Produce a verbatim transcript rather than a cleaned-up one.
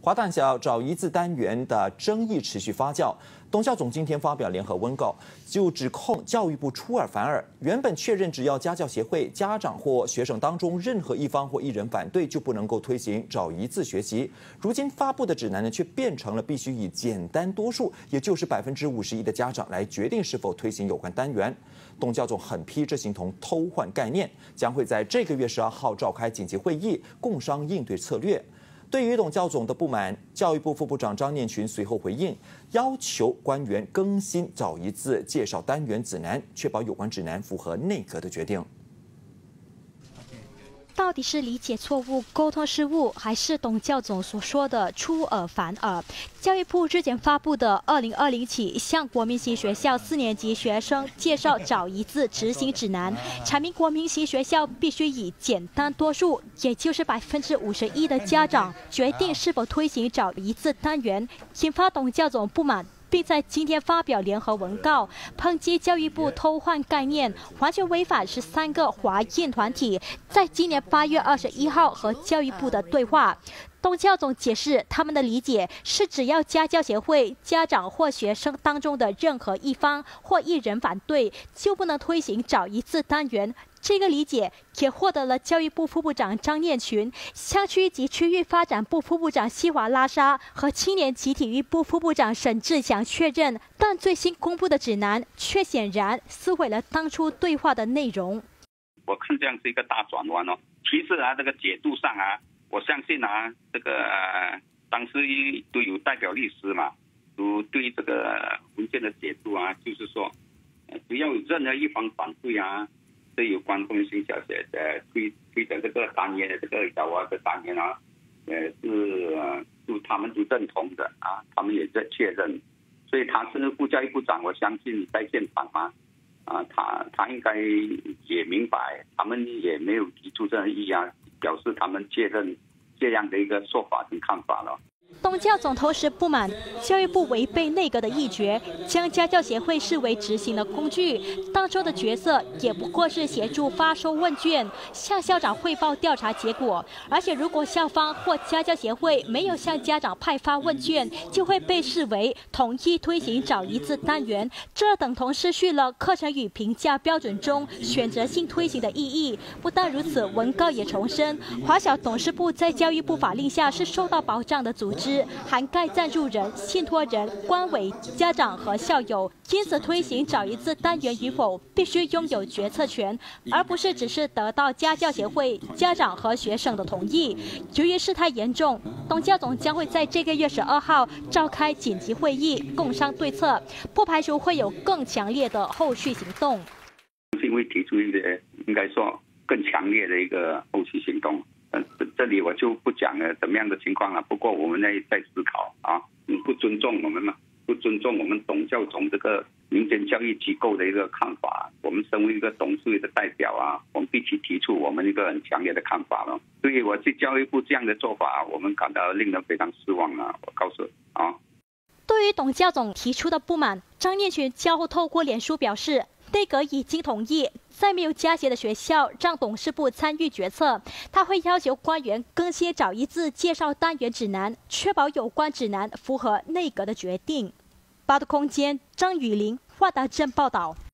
华大小找一字单元的争议持续发酵，董教总今天发表联合文告，就指控教育部出尔反尔。原本确认只要家教协会、家长或学生当中任何一方或一人反对，就不能够推行找一字学习。如今发布的指南呢，却变成了必须以简单多数，也就是百分之五十一的家长来决定是否推行有关单元。董教总狠批这形同偷换概念，将会在这个月十二号召开紧急会议，共商应对策略。对于董教总的不满，教育部副部长张念群随后回应，要求官员更新找一字介绍单元指南，确保有关指南符合内阁的决定。 到底是理解错误、沟通失误，还是董教总所说的出尔反尔？教育部日前发布的二零二零起向国民型学校四年级学生介绍找一字执行指南，阐明国民型学校必须以简单多数，也就是百分之五十一的家长决定是否推行找一字单元，引发董教总不满。并在今天发表联合文告，抨击教育部偷换概念，完全违反十三个华印团体在今年八月二十一号和教育部的对话。董教总解释，他们的理解是，只要家教协会、家长或学生当中的任何一方或一人反对，就不能推行找一字单元。这个理解也获得了教育部副部长张念群、辖区及区域发展部副部长西华拉沙和青年及体育部副部长沈志祥确认，但最新公布的指南却显然撕毁了当初对话的内容。 我看这样是一个大转弯哦。其实啊，这个解读上啊，我相信啊，这个、呃、当时都有代表律师嘛，都对这个文件的解读啊，就是说，只要有任何一方反对啊。对有关公性小学的推推的这个单元的这个小娃的单元啊，呃是呃就他们都认同的啊，他们也在确认，所以他是副教育部长，我相信在现场嘛，啊他他应该也明白，他们也没有提出这样异样，表示他们确认这样的一个说法跟看法了。 董教总同时不满教育部违背内阁的议决，将家教协会视为执行的工具，当中的角色也不过是协助发收问卷，向校长汇报调查结果。而且如果校方或家教协会没有向家长派发问卷，就会被视为同意推行找一字单元，这等同失去了课程与评价标准中选择性推行的意义。不但如此，文告也重申，华小董事部在教育部法令下是受到保障的组织，涵盖赞助人、信托人、官委、家长和校友，因此推行找一字单元与否，必须拥有决策权，而不是只是得到家教协会、家长和学生的同意。由于事态严重，董教总将会在这个月十二号召开紧急会议，共商对策，不排除会有更强烈的后续行动。 是因为提出一个应该说更强烈的一个后续行动。这里我就不讲了怎么样的情况了。不过我们呢在思考啊，不尊重我们嘛，不尊重我们董教总这个民间教育机构的一个看法。我们身为一个董事会的代表啊，我们必须提出我们一个很强烈的看法了。所以我对教育部这样的做法，我们感到令人非常失望了。我告诉啊， 对于董教总提出的不满，张念群较后透过脸书表示，内阁已经同意，在没有家协的学校让董事部参与决策，他会要求官员更新找一字介绍单元指南，确保有关指南符合内阁的决定。八度空间，张雨玲、华达镇报道。